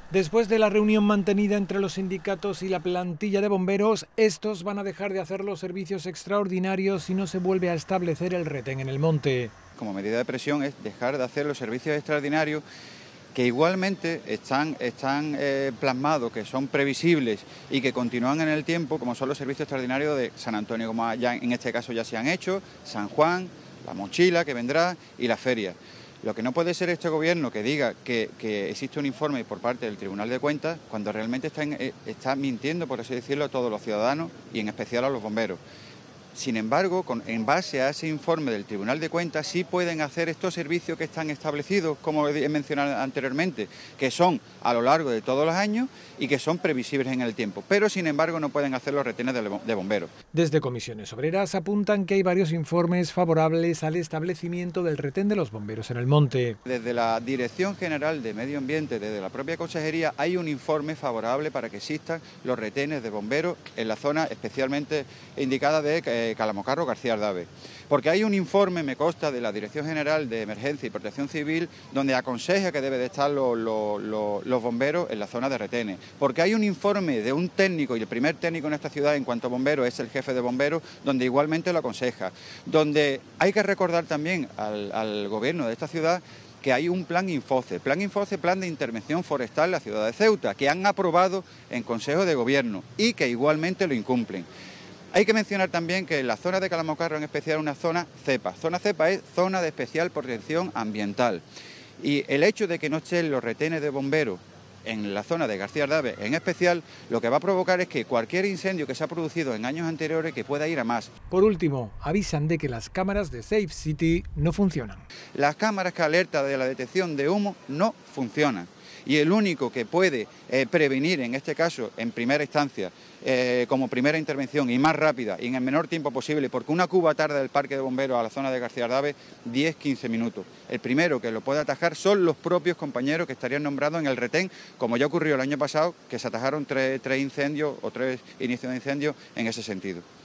Después de la reunión mantenida entre los sindicatos y la plantilla de bomberos, estos van a dejar de hacer los servicios extraordinarios si no se vuelve a establecer el retén en el monte. Como medida de presión es dejar de hacer los servicios extraordinarios que igualmente están plasmados, que son previsibles y que continúan en el tiempo, como son los servicios extraordinarios de San Antonio, como ya en este caso ya se han hecho, San Juan, la mochila que vendrá y la feria. Lo que no puede ser este gobierno que diga que existe un informe por parte del Tribunal de Cuentas cuando realmente está mintiendo, por así decirlo, a todos los ciudadanos y en especial a los bomberos. Sin embargo, en base a ese informe del Tribunal de Cuentas, sí pueden hacer estos servicios que están establecidos, como he mencionado anteriormente, que son a lo largo de todos los años y que son previsibles en el tiempo. Pero, sin embargo, no pueden hacer los retenes de bomberos. Desde Comisiones Obreras apuntan que hay varios informes favorables al establecimiento del retén de los bomberos en el monte. Desde la Dirección General de Medio Ambiente, desde la propia Consejería, hay un informe favorable para que existan los retenes de bomberos en la zona especialmente indicada de Calamocarro, García Ardave. Porque hay un informe, me consta, de la Dirección General de Emergencia y Protección Civil donde aconseja que deben de estar los bomberos en la zona de retenes. Porque hay un informe de un técnico, y el primer técnico en esta ciudad en cuanto a bomberos es el jefe de bomberos, donde igualmente lo aconseja. Donde hay que recordar también al gobierno de esta ciudad que hay un plan Infoce, plan de intervención forestal en la ciudad de Ceuta, que han aprobado en Consejo de Gobierno y que igualmente lo incumplen. Hay que mencionar también que la zona de Calamocarro en especial es una zona cepa. Zona cepa es zona de especial protección ambiental. Y el hecho de que no estén los retenes de bomberos en la zona de García Ardave en especial, lo que va a provocar es que cualquier incendio que se ha producido en años anteriores que pueda ir a más. Por último, avisan de que las cámaras de Safe City no funcionan. Las cámaras que alertan de la detección de humo no funcionan. Y el único que puede prevenir, en este caso, en primera instancia, como primera intervención y más rápida y en el menor tiempo posible, porque una cuba tarda del parque de bomberos a la zona de García Ardave 10-15 minutos. El primero que lo puede atajar son los propios compañeros que estarían nombrados en el retén, como ya ocurrió el año pasado, que se atajaron tres incendios o 3 inicios de incendios en ese sentido.